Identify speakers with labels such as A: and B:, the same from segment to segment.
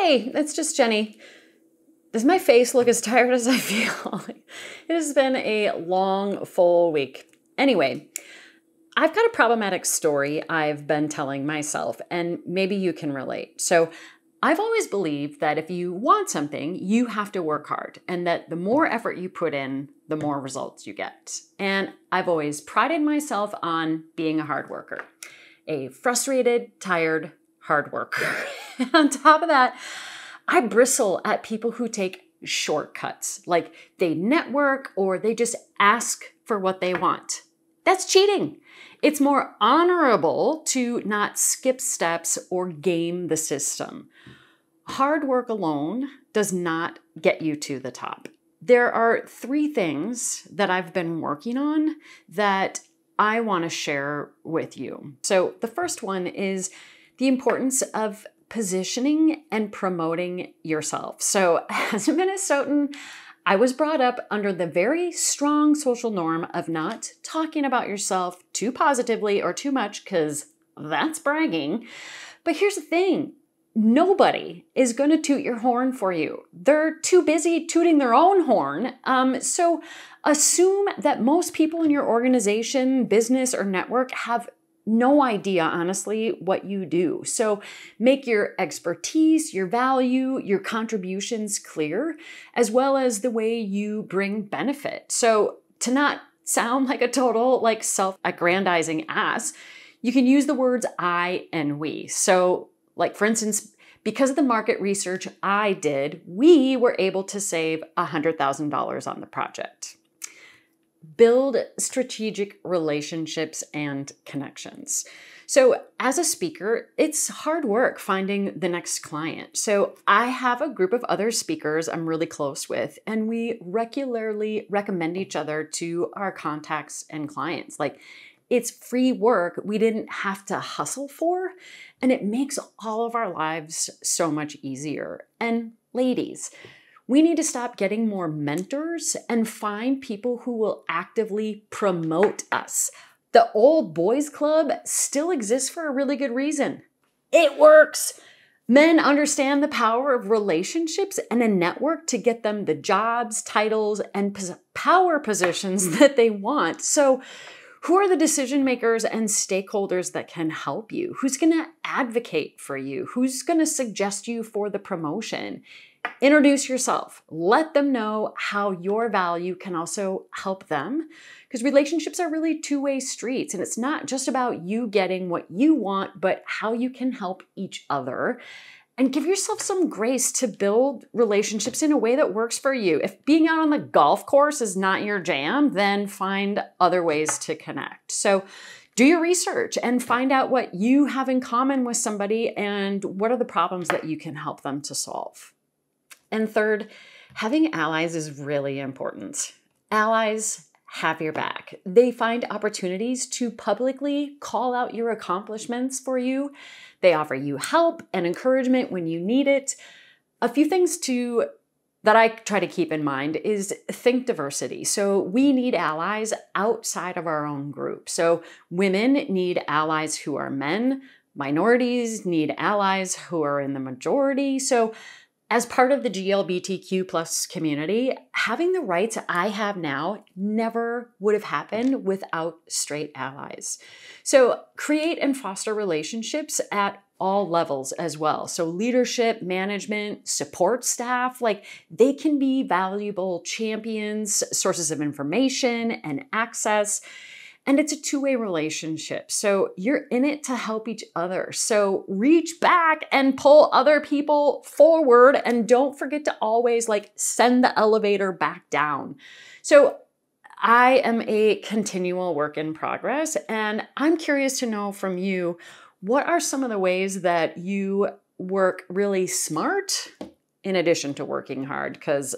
A: Hey, it's just Jenny. Does my face look as tired as I feel? It has been a long, full week. Anyway, I've got a problematic story I've been telling myself, and maybe you can relate. So, I've always believed that if you want something, you have to work hard, and that the more effort you put in, the more results you get. And I've always prided myself on being a hard worker, a frustrated, tired, hard worker. On top of that, I bristle at people who take shortcuts, like they network or they just ask for what they want. That's cheating. It's more honorable to not skip steps or game the system. Hard work alone does not get you to the top. There are 3 things that I've been working on that I want to share with you. So the first one is the importance of positioning and promoting yourself. So as a Minnesotan, I was brought up under the very strong social norm of not talking about yourself too positively or too much, because that's bragging. But here's the thing. Nobody is going to toot your horn for you. They're too busy tooting their own horn. So assume that most people in your organization, business, or network have no idea, honestly, what you do. So make your expertise, your value, your contributions clear, as well as the way you bring benefit. So to not sound like a total self-aggrandizing ass, you can use the words I and we. So for instance, because of the market research I did, we were able to save $100,000 on the project. Build strategic relationships and connections. So as a speaker, it's hard work finding the next client. So I have a group of other speakers I'm really close with, and we regularly recommend each other to our contacts and clients. It's free work we didn't have to hustle for, and it makes all of our lives so much easier. And ladies, we need to stop getting more mentors and find people who will actively promote us. The old boys club still exists for a really good reason. It works. Men understand the power of relationships and a network to get them the jobs, titles, and power positions that they want. So who are the decision makers and stakeholders that can help you? Who's going to advocate for you? Who's going to suggest you for the promotion? Introduce yourself. Let them know how your value can also help them, because relationships are really 2-way streets, and it's not just about you getting what you want, but how you can help each other. And give yourself some grace to build relationships in a way that works for you. If being out on the golf course is not your jam, then find other ways to connect. So do your research and find out what you have in common with somebody and what are the problems that you can help them to solve. And third, having allies is really important. Allies have your back. They find opportunities to publicly call out your accomplishments for you. They offer you help and encouragement when you need it. A few things that I try to keep in mind is think diversity. So we need allies outside of our own group. So women need allies who are men. Minorities need allies who are in the majority. So as part of the GLBTQ plus community, having the rights I have now never would have happened without straight allies. So create and foster relationships at all levels as well. So leadership, management, support staff, they can be valuable champions, sources of information and access. And it's a 2-way relationship. So you're in it to help each other. So reach back and pull other people forward, and don't forget to always send the elevator back down. So I am a continual work in progress, and I'm curious to know from you, what are some of the ways that you work really smart in addition to working hard? Because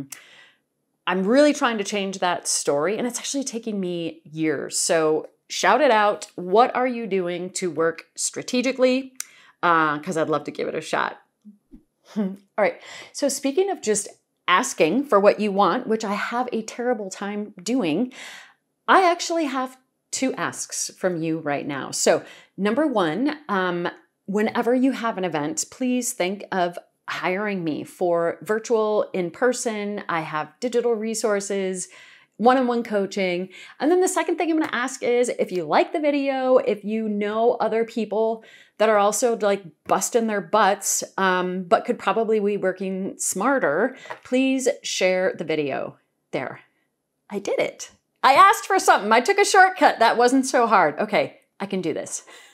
A: I'm really trying to change that story, and it's actually taking me years. So shout it out. What are you doing to work strategically? Because I'd love to give it a shot. All right. So speaking of just asking for what you want, which I have a terrible time doing, I actually have 2 asks from you right now. So number 1, whenever you have an event, please think of hiring me for virtual, in person. I have digital resources, one-on-one coaching. And then the second thing I'm going to ask is, if you like the video, if you know other people that are also like busting their butts, but could probably be working smarter, please share the video. There, I did it. I asked for something. I took a shortcut. That wasn't so hard. Okay, I can do this.